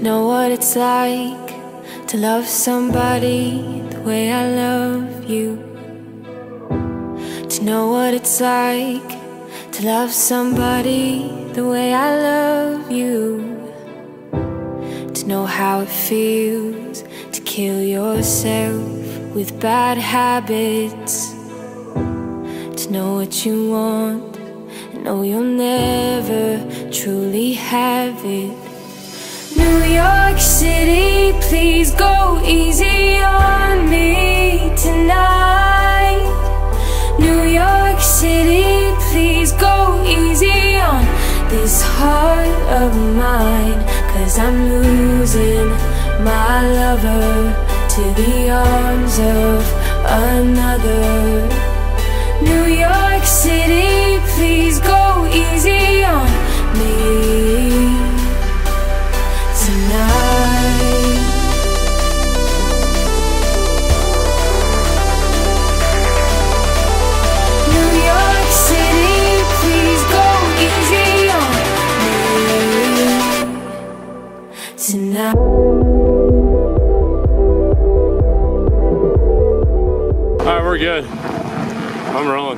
know what it's like to love somebody the way I love you. To know what it's like to love somebody the way I love you. To know how it feels to kill yourself with bad habits. To know what you want and know you'll never truly have it. New York City, please go easy on me tonight. New York City, please go easy on this heart of mine, 'cause I'm losing my lover to the arms of another. New York City, please go easy on me tonight. New York City, please go easy on me tonight. Alright, we're good. I'm rolling.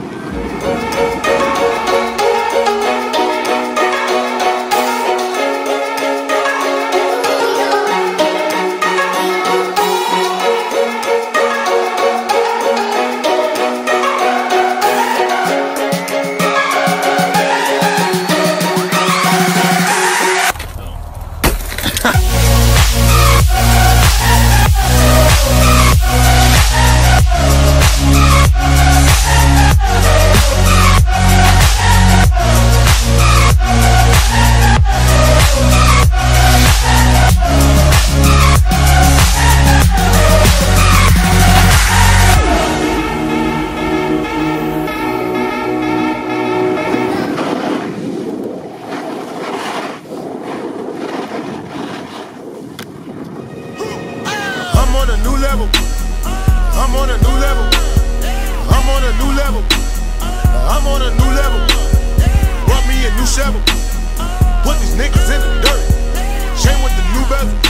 I'm on a new level. I'm on a new level. I'm on a new level. I'm on a new level. Brought me a new shovel. Put these niggas in the dirt. Shame with the new bezel.